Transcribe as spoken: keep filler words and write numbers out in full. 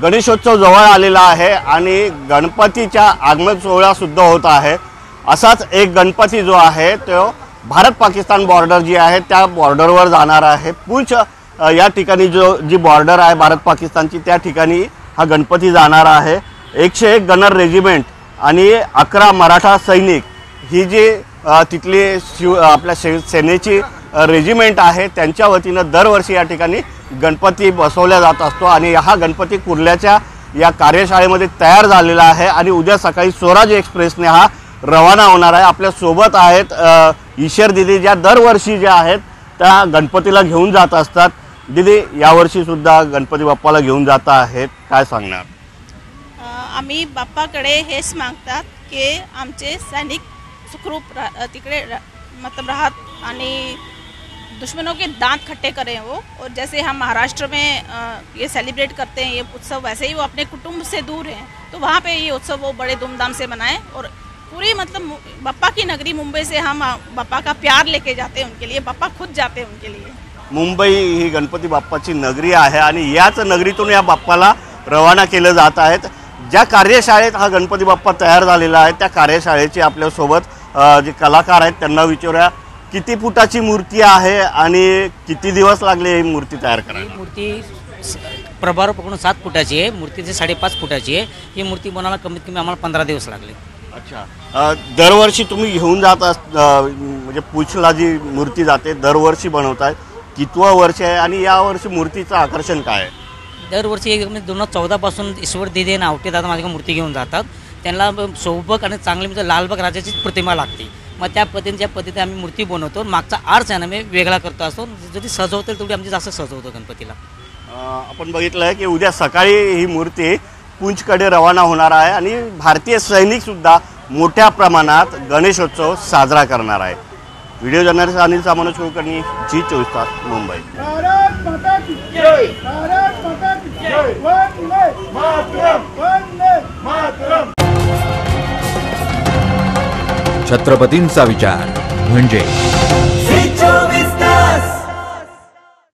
गणेशोत्सव जवळ आलेला आहे आणि गणपतीच्या आगमन सोहळा सुद्धा होत आहे। असाच एक गणपती जो आहे तो भारत पाकिस्तान बॉर्डर जी आहे त्या बॉर्डरवर जाणार आहे। पूंछ या ठिकाणी जो जी बॉर्डर आहे भारत पाकिस्तानची त्या ठिकाणी हा गणपती जाणार आहे। एकशे एक गनर रेजिमेंट आणि अकरा मराठा सैनिक ही जी तिथली शिव आपल्या सेनेची रेजिमेंट आहे त्यांच्या वतीनं दरवर्षी या ठिकाणी गणपती बसवला जात असतो आणि हा गणपती कुर्ल्याच्या या कार्यशाळेमध्ये तयार झालेला आहे आणि उद्या सकाळी स्वराज एक्सप्रेसने हा रवाना होणार आहे। आपल्या सोबत आहेत ईश्वर दीदी ज्या दरवर्षी ज्या आहेत त्या गणपतीला घेऊन जात असतात। दीदी यावर्षी सुद्धा गणपती बाप्पाला घेऊन जात आहेत, काय सांगणार? आम्ही बाप्पाकडे हेच मागतात की आमचे सैनिक सुखरूप तिकडे मतलब राहत आणि दुश्मनों के दांत खट्टे करें वो। और जैसे हम महाराष्ट्र में ये सेलिब्रेट करते हैं ये उत्सव, वैसे ही वो अपने कुटुंब से दूर हैं तो वहाँ पे ये उत्सव वो बड़े धूमधाम से मनाएं। और पूरी मतलब बाप्पा की नगरी मुंबई से हम बाप्पा का प्यार लेके जाते हैं उनके लिए, बाप्पा खुद जाते हैं उनके लिए। मुंबई ही गणपती बाप्पाची नगरी आहे आणि याच नगरीतून या बाप्पाला रवाना केलं जात आहे। ज्या कार्यशाळेत हा गणपती बाप्पा तयार झालेला आहे त्या कार्यशाळेचे आपल्यासोबत जे कलाकार आहेत त्यांना विचारूया किती फुटाची मूर्ती आहे आणि किती दिवस लागले ही मूर्ती तयार करायला? मूर्ती प्रभार पकडून सात फुटाची आहे, मूर्तीची साडेपाच फुटाची आहे। ही मूर्ती बनायला कमीत कमी आम्हाला पंधरा दिवस लागले। अच्छा, दरवर्षी तुम्ही घेऊन जात म्हणजे पूछला जी मूर्ती जाते दरवर्षी बनवताय, कितवं वर्ष आहे आणि यावर्षी मूर्तीचं आकर्षण काय आहे? दरवर्षी एक दोन हजार चौदा पासून ईश्वर दिदी आणि आवटे दादा माझ्या मूर्ती घेऊन जातात। त्यांना सोबत आणि चांगली म्हणजे लालबाग राजाची प्रतिमा लागते, मग त्या पद्धतीने पद्धतीने आम्ही मूर्ती बनवतो। मागचा आर्च आहे ना मी वेगळा करतो असतो, जरी सजवतो तेवढी आमची जास्त सजवतो गणपतीला। आपण बघितलं आहे की उद्या सकाळी ही मूर्ती पूंछकडे रवाना होणार आहे आणि भारतीय सैनिक सुद्धा मोठ्या प्रमाणात गणेशोत्सव साजरा करणार आहे। Video journalist Anil Samant Kulkarni, Zee चोवीस तास, मुंबई। छत्रपतींचा विचार म्हणजे